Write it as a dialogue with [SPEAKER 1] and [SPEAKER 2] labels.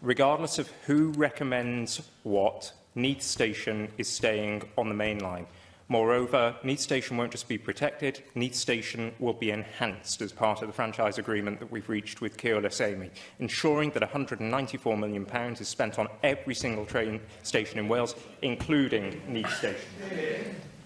[SPEAKER 1] regardless of who recommends what, Neath Station is staying on the main line. Moreover, Neath Station won't just be protected, Neath Station will be enhanced as part of the franchise agreement that we've reached with Keolis Amy, ensuring that £194 million is spent on every single train station in Wales, including Neath Station.